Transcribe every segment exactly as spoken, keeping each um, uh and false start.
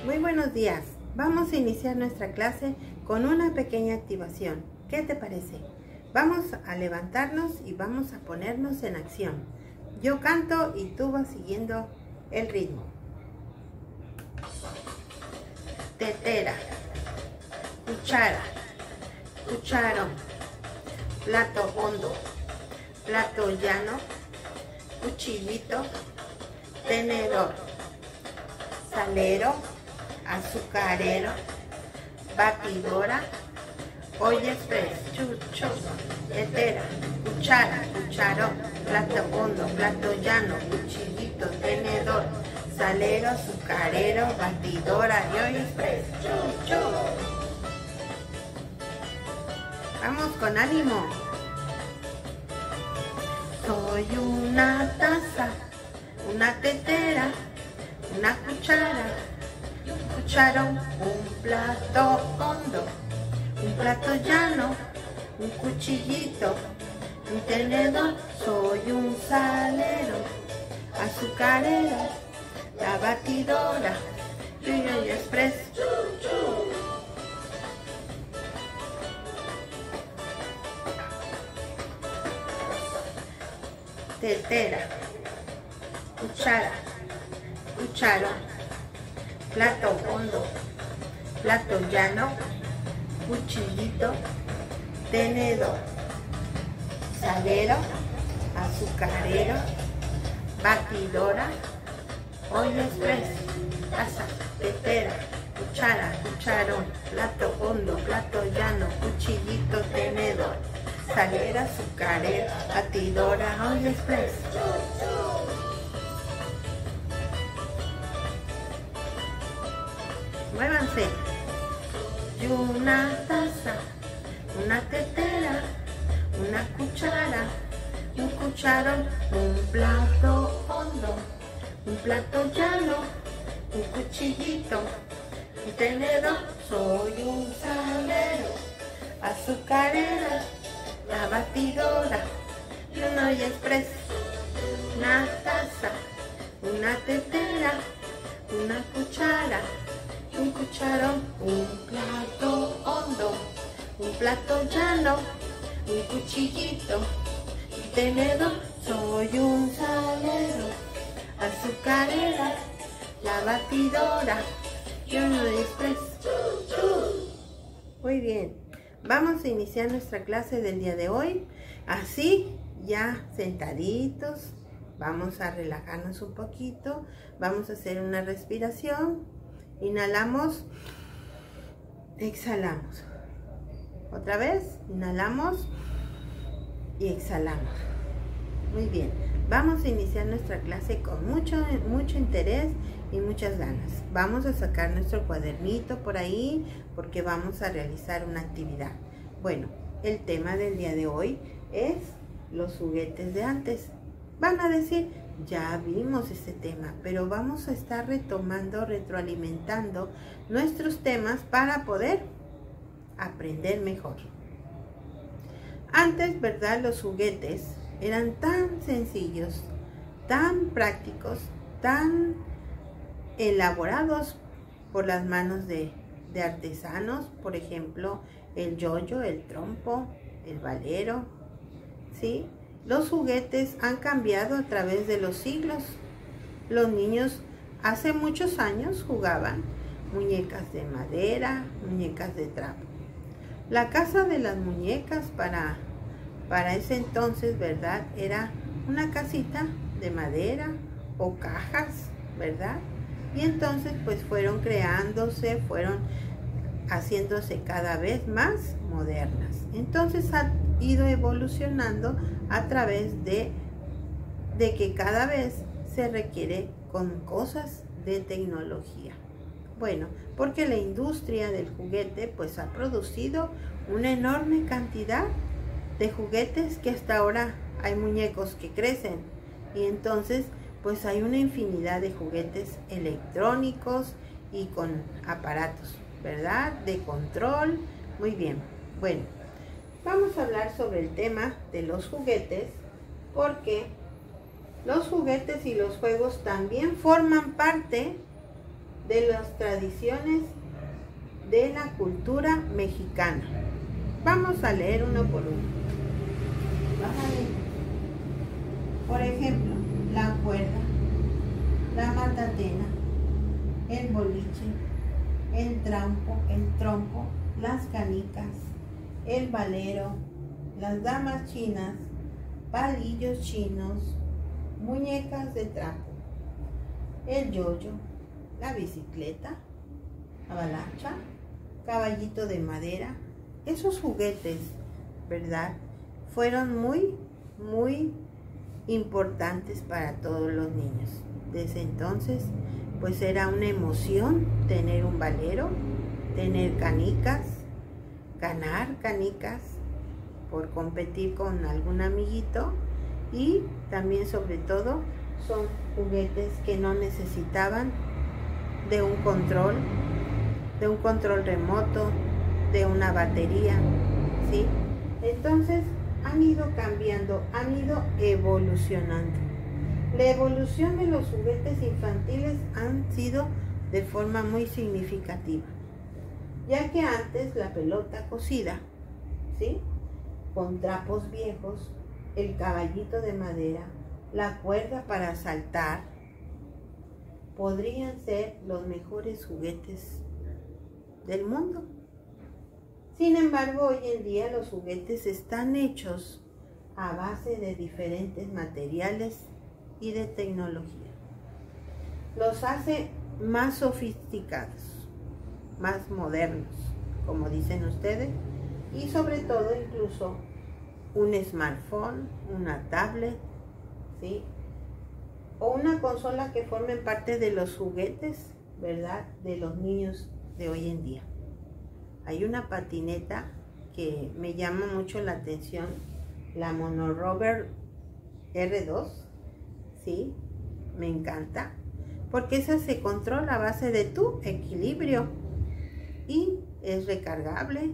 Muy buenos días. Vamos a iniciar nuestra clase con una pequeña activación. ¿Qué te parece? Vamos a levantarnos y vamos a ponernos en acción. Yo canto y tú vas siguiendo el ritmo. Tetera, cuchara, cucharón, plato hondo, plato llano, cuchillito, tenedor, salero, azucarero, batidora, olla express, chucho, tetera, cuchara, cucharón, plato hondo, plato llano, cuchillito, tenedor, salero, azucarero, batidora y olla express, chucho. Vamos con ánimo. Soy una taza, una tetera, una cuchara, un cucharón, un plato hondo, un plato llano, un cuchillito, un tenedor. Soy un salero, azucarero, la batidora, y el express. Tetera, cuchara, cucharón, plato hondo, plato llano, cuchillito, tenedor, salero, azucarero, batidora, olla express, taza, tetera, cuchara, cucharón, plato hondo, plato llano, cuchillito, tenedor, salero, azucarero, batidora, olla express. Muévanse. Y una taza, una tetera, una cuchara, un cucharón, un plato hondo, un plato llano, un cuchillito, un tenedor. Soy un salero, azucarera, la batidora y una olla express. Una taza, una tetera, una cuchara, un cucharón, un plato hondo, un plato llano, un cuchillito, un tenedor. Soy un salero, azucarera, la batidora y una olla express. Muy bien, vamos a iniciar nuestra clase del día de hoy. Así, ya sentaditos, vamos a relajarnos un poquito. Vamos a hacer una respiración. Inhalamos, exhalamos. Otra vez, inhalamos y exhalamos. Muy bien, vamos a iniciar nuestra clase con mucho, mucho interés y muchas ganas. Vamos a sacar nuestro cuadernito por ahí porque vamos a realizar una actividad. Bueno, el tema del día de hoy es los juguetes de antes. Van a decir, ya vimos este tema, pero vamos a estar retomando, retroalimentando nuestros temas para poder aprender mejor. Antes, ¿verdad? Los juguetes eran tan sencillos, tan prácticos, tan elaborados por las manos de, de artesanos. Por ejemplo, el yoyo, el trompo, el valero, ¿sí? Los juguetes han cambiado a través de los siglos. Los niños hace muchos años jugaban muñecas de madera, muñecas de trapo. La casa de las muñecas para, para ese entonces, ¿verdad? Era una casita de madera o cajas, ¿verdad? Y entonces pues fueron creándose, fueron haciéndose cada vez más modernas. Entonces ha ido evolucionando a través de, de que cada vez se requiere con cosas de tecnología. Bueno, porque la industria del juguete pues ha producido una enorme cantidad de juguetes que hasta ahora hay muñecos que crecen y entonces pues hay una infinidad de juguetes electrónicos y con aparatos, ¿verdad? De control. Muy bien. Bueno, vamos a hablar sobre el tema de los juguetes porque los juguetes y los juegos también forman parte de las tradiciones de la cultura mexicana. Vamos a leer uno por uno. Bájale. Por ejemplo, la cuerda, la matatena, el boliche, el trompo, el trompo, las canicas, el valero, las damas chinas, palillos chinos, muñecas de trapo, el yoyo, la bicicleta, avalancha, caballito de madera. Esos juguetes, ¿verdad?, fueron muy, muy importantes para todos los niños. Desde entonces, pues era una emoción tener un valero, tener canicas, ganar canicas por competir con algún amiguito, y también, sobre todo, son juguetes que no necesitaban de un control, de un control remoto, de una batería, ¿sí? Entonces han ido cambiando, han ido evolucionando. La evolución de los juguetes infantiles han sido de forma muy significativa, ya que antes la pelota cosida, ¿sí?, con trapos viejos, el caballito de madera, la cuerda para saltar, podrían ser los mejores juguetes del mundo. Sin embargo, hoy en día los juguetes están hechos a base de diferentes materiales y de tecnología. Los hace más sofisticados, más modernos, como dicen ustedes, y sobre todo incluso un smartphone, una tablet, ¿sí?, o una consola que formen parte de los juguetes, ¿verdad?, de los niños de hoy en día. Hay una patineta que me llama mucho la atención, la Monorover R dos, ¿sí? Me encanta, porque esa se controla a base de tu equilibrio y es recargable,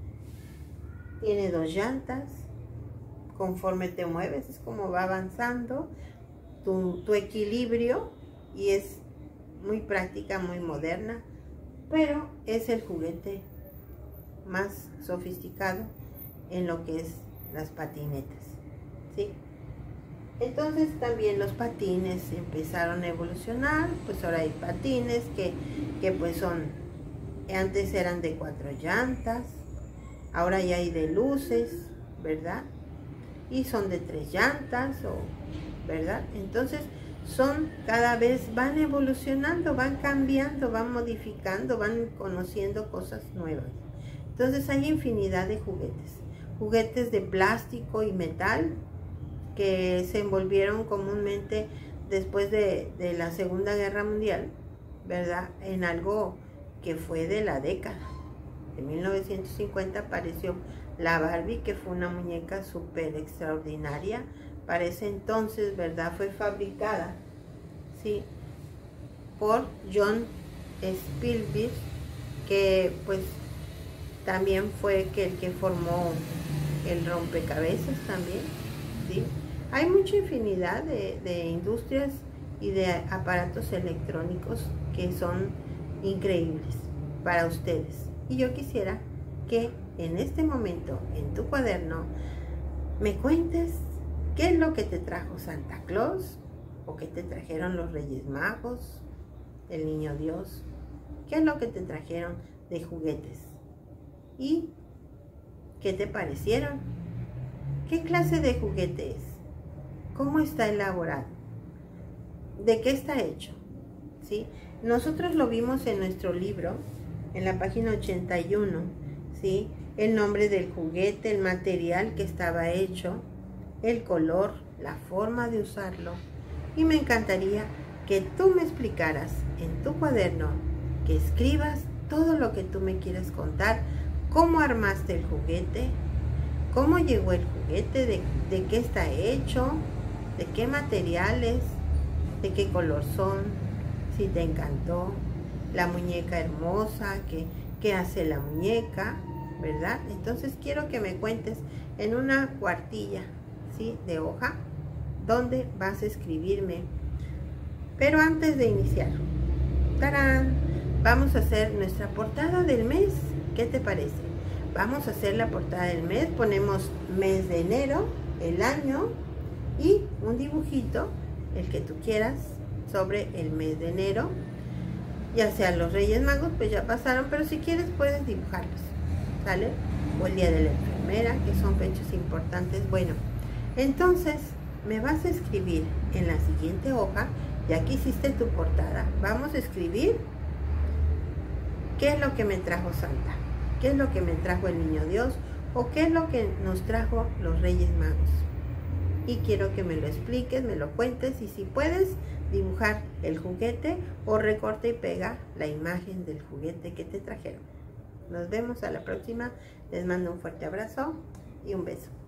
tiene dos llantas, conforme te mueves es como va avanzando tu, tu equilibrio, y es muy práctica, muy moderna, pero es el juguete más sofisticado en lo que es las patinetas, ¿sí? Entonces también los patines empezaron a evolucionar, pues ahora hay patines que, que pues son, antes eran de cuatro llantas, ahora ya hay de luces, ¿verdad? Y son de tres llantas, o, ¿verdad? Entonces son, cada vez van evolucionando, van cambiando, van modificando, van conociendo cosas nuevas. Entonces hay infinidad de juguetes, juguetes de plástico y metal que se envolvieron comúnmente después de, de la Segunda Guerra Mundial, ¿verdad?, en algo que fue de la década. En mil novecientos cincuenta apareció la Barbie, que fue una muñeca súper extraordinaria. Para ese entonces, ¿verdad?, fue fabricada, ¿sí?, por John Spielberg, que pues también fue que el que formó el rompecabezas también, ¿sí? Hay mucha infinidad de, de industrias y de aparatos electrónicos que son increíbles para ustedes. Y yo quisiera que en este momento, en tu cuaderno, me cuentes qué es lo que te trajo Santa Claus, o qué te trajeron los Reyes Magos, el Niño Dios, qué es lo que te trajeron de juguetes y qué te parecieron, qué clase de juguete es, cómo está elaborado, de qué está hecho, ¿sí? Nosotros lo vimos en nuestro libro, en la página ochenta y uno, ¿sí?, el nombre del juguete, el material que estaba hecho, el color, la forma de usarlo, y me encantaría que tú me explicaras en tu cuaderno, que escribas todo lo que tú me quieres contar, cómo armaste el juguete, cómo llegó el juguete, de, de qué está hecho, de qué materiales, de qué color son, si te encantó, la muñeca hermosa, que, qué hace la muñeca, ¿verdad? Entonces quiero que me cuentes en una cuartilla, ¿sí?, de hoja, donde vas a escribirme. Pero antes de iniciar, ¡Tarán! Vamos a hacer nuestra portada del mes. ¿Qué te parece? Vamos a hacer la portada del mes. Ponemos mes de enero, el año y un dibujito, el que tú quieras, sobre el mes de enero. Ya sea los Reyes Magos, pues ya pasaron, pero si quieres puedes dibujarlos, ¿sale? O el día de la enfermera, que son fechas importantes. Bueno, entonces me vas a escribir en la siguiente hoja, ya que hiciste tu portada, vamos a escribir qué es lo que me trajo Santa, qué es lo que me trajo el Niño Dios, o qué es lo que nos trajo los Reyes Magos. Y quiero que me lo expliques, me lo cuentes, y si puedes dibujar el juguete o recorta y pega la imagen del juguete que te trajeron. Nos vemos a la próxima. Les mando un fuerte abrazo y un beso.